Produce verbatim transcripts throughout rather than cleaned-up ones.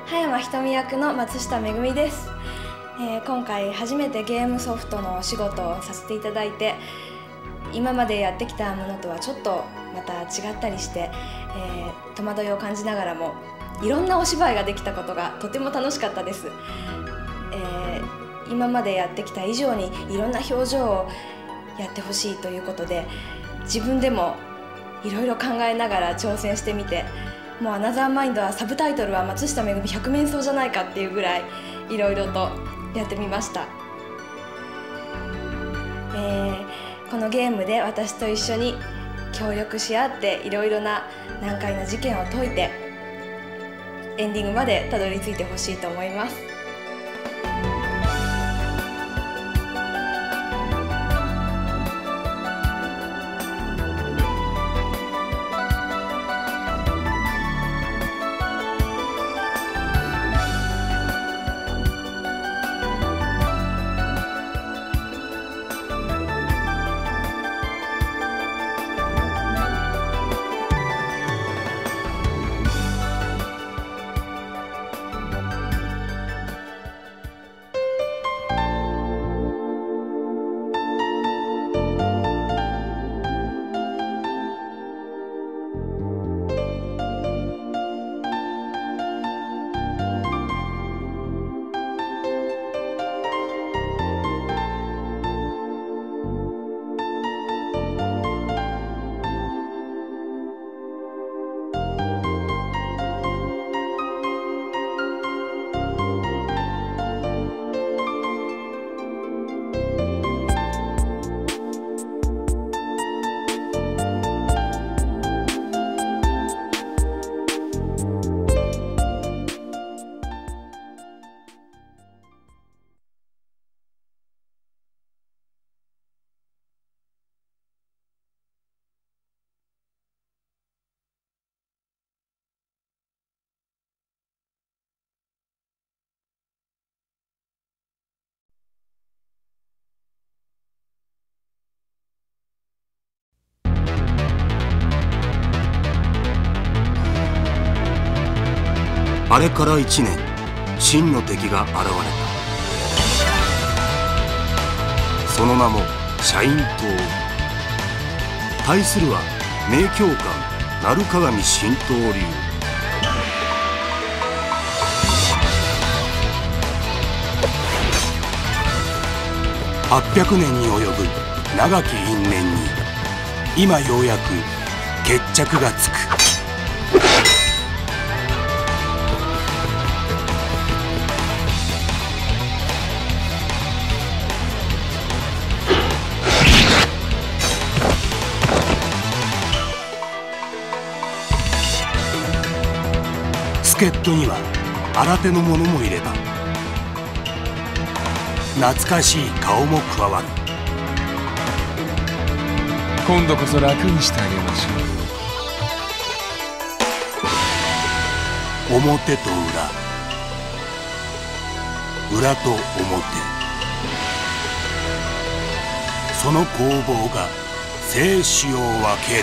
葉山ひとみ役の松下めぐみです。えー、今回初めてゲームソフトのお仕事をさせていただいて、今までやってきたものとはちょっとまた違ったりして、えー、戸惑いを感じながらもいろんなお芝居ができたことがとても楽しかったです。えー、今までやってきた以上にいろんな表情をやってほしいということで、自分でもいろいろ考えながら挑戦してみて、もうアナザーマインドはサブタイトルは松下めぐみ百面相じゃないかっていうぐらいいろいろとやってみました。えー、このゲームで私と一緒に協力し合っていろいろな難解な事件を解いてエンディングまでたどり着いてほしいと思います。 あれからいちねん、真の敵が現れた。その名も社員党。対するは名教官鳴鏡神道流。はっぴゃくねんに及ぶ長き因縁に今ようやく決着がつく。助っ人には新手の者もいれば懐かしい顔も加わる。 今度こそ楽にしてあげましょう。表と裏、裏と表、その攻防が生死を分ける。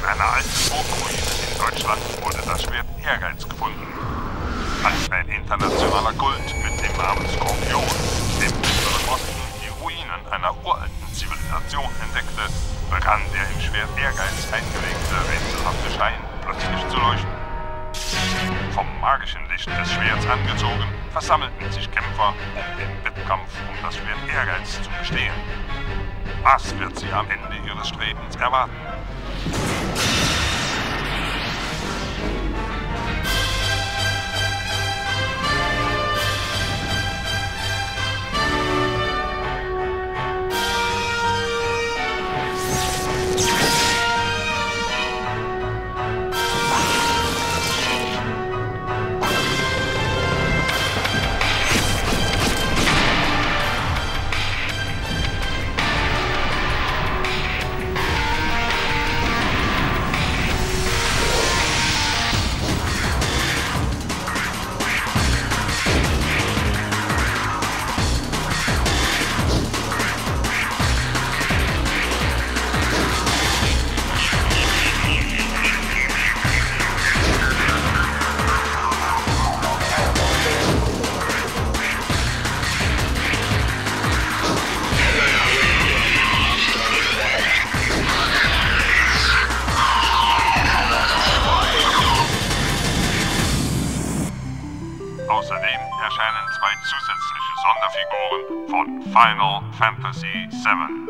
einer alten Burgruine in Deutschland wurde das Schwert Ehrgeiz gefunden. Als ein internationaler Kult mit dem Namen Skorpion im Mittleren Osten die Ruinen einer uralten Zivilisation entdeckte, begann der im Schwert Ehrgeiz eingelegte rätselhafte Stein plötzlich zu leuchten. Vom magischen Licht des Schwerts angezogen, versammelten sich Kämpfer, um den Wettkampf um das Schwert Ehrgeiz zu bestehen. Was wird sie am Ende ihres Strebens erwarten? Außerdem erscheinen zwei zusätzliche Sonderfiguren von Final Fantasy sieben.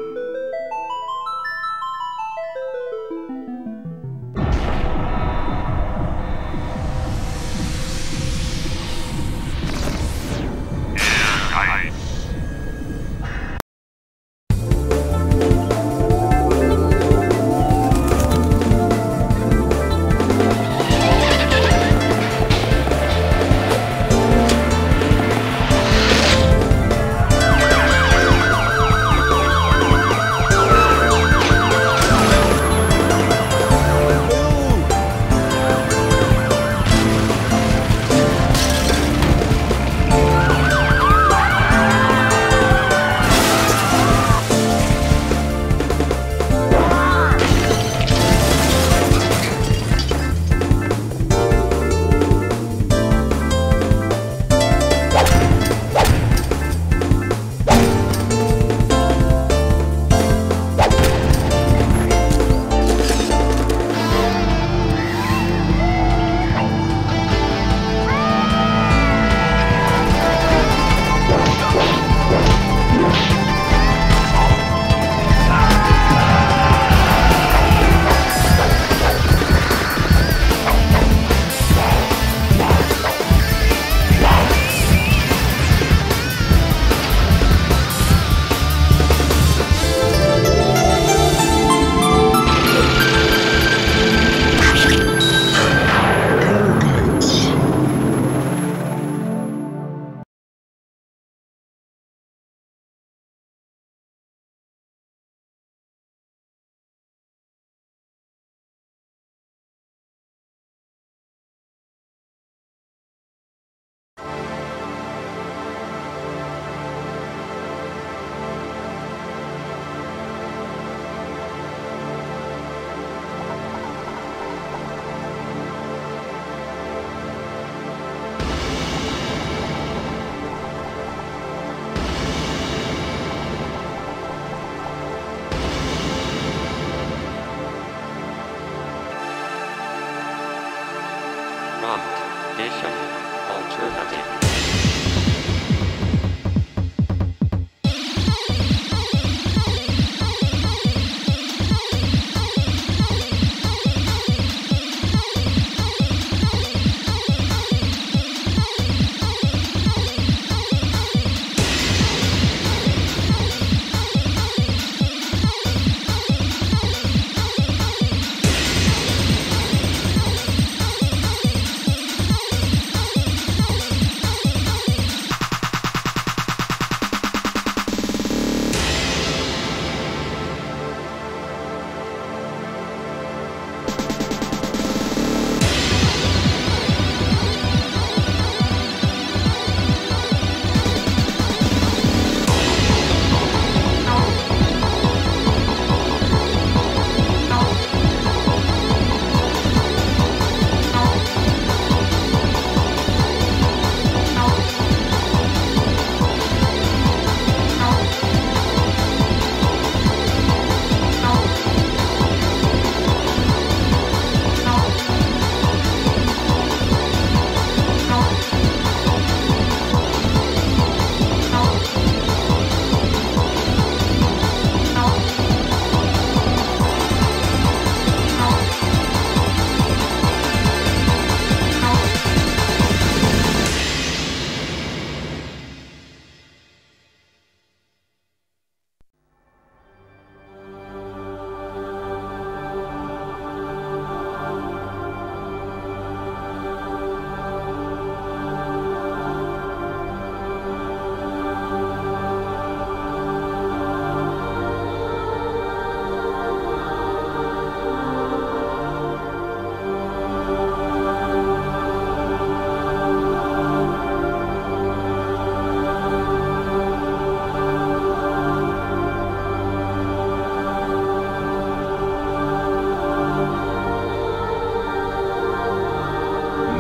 Mission Alternative.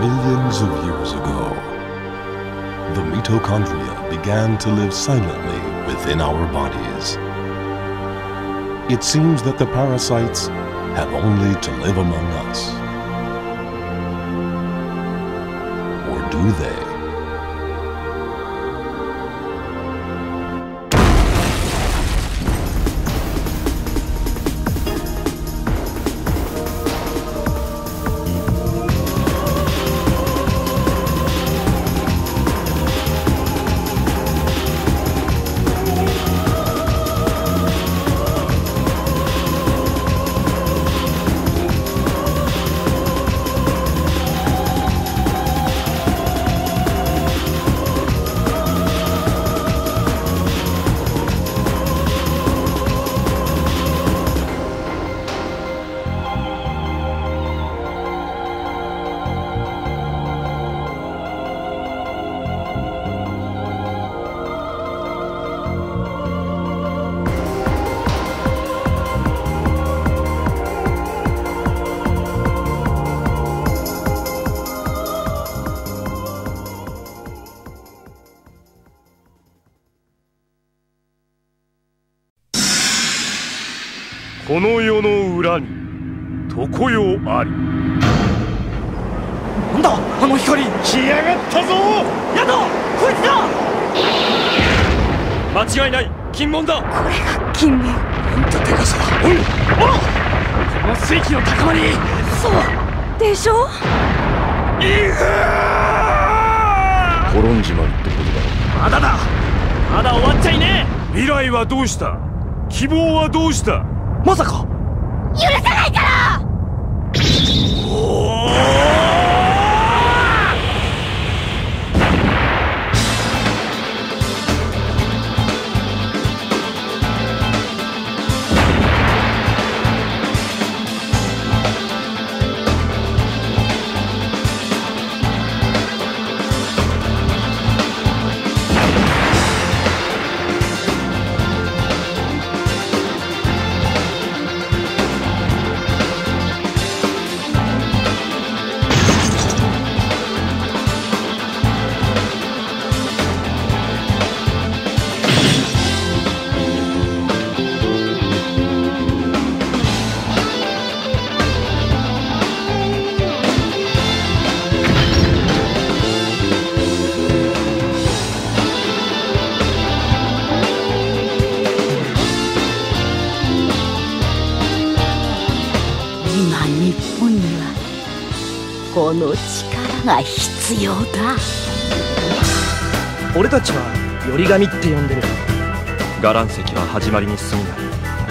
Billions of years ago, the mitochondria began to live silently within our bodies. It seems that the parasites have only to live among us. Or do they? この世の裏に常世あり。なんだあの光。来やがったぞ。やだこいつだ。間違いない金門だ。 これが金門。 なんてでかさだ。おいあっこの水気の高まり。 そうでしょ。 いく滅んじまうってことだろ。 まだだ。まだ終わっちゃいねえ。未来はどうした。希望はどうした。まさか許さないから。 おーこの力が必要だ。 俺たちはより神って呼んでる。伽藍石は始まりに過ぎない。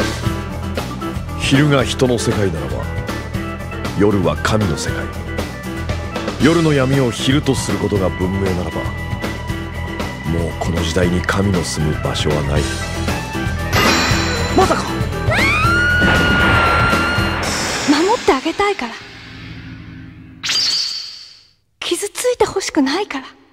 昼が人の世界ならば夜は神の世界。夜の闇を昼とすることが文明ならばもうこの時代に神の住む場所はない。 まさか守ってあげたいから。傷ついてほしくないから。